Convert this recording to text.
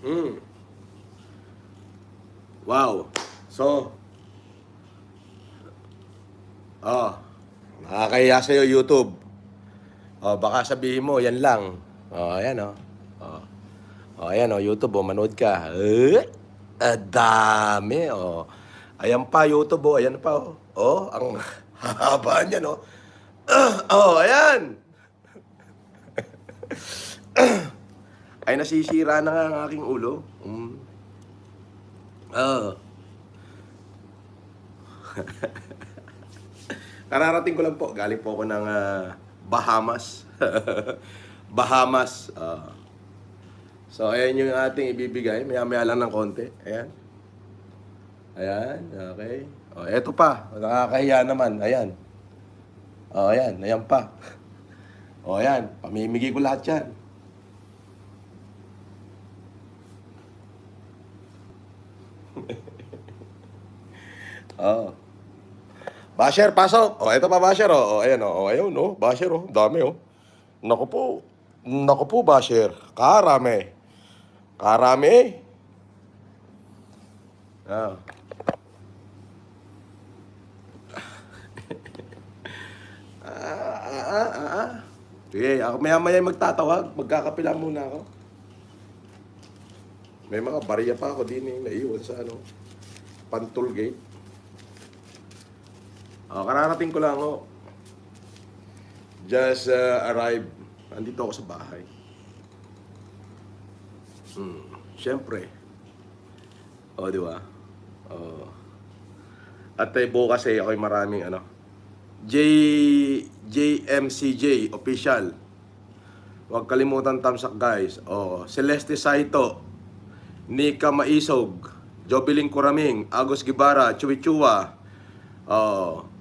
Hmm. Wow. So, oh, nakakahiya sa'yo YouTube. Oh, baka sabihin mo, yan lang. Oh, ayan oh. Oh, oh ayan oh, YouTube oh, manood ka. Dami oh. Ayan pa YouTube oh, ayan pa oh. Oh, ang haba niyan oh. Oh, ayan. Ay nasisira na nga ang aking ulo. Oh. Kararating ko lang po. Galing po ako ng Bahamas. Bahamas. So, ayan yung ating ibibigay. Maya-maya lang ng konti. Ayan. Ayan. Okay. O, eto pa. Nakakahiya naman. Ayan. O, ayan. Ayan pa. O, ayan. Pamimigay ko lahat yan. Oh. Basher, pasok. O, eto pa, Basher. O, ayan, o. Ayun, o. Basher, o. Dami, o. Naku po. Naku po, Basher. Karami. Karami. Ah. Sige, ako maya-maya magtatawag. Magkakapila muna ako. May mga barya pa ako din eh. Naiwan sa ano. Pantul Gate. Kararating ko lang ako. Just arrived. Andito ako sa bahay. Siyempre. O, di ba? At bukas eh, ako'y maraming ano. JMCJ official. Huwag kalimutan thumbs up guys. Celeste Saito, Nika Maisog, Jobeling Kuraming, Agos Gibara, Chuy Chua.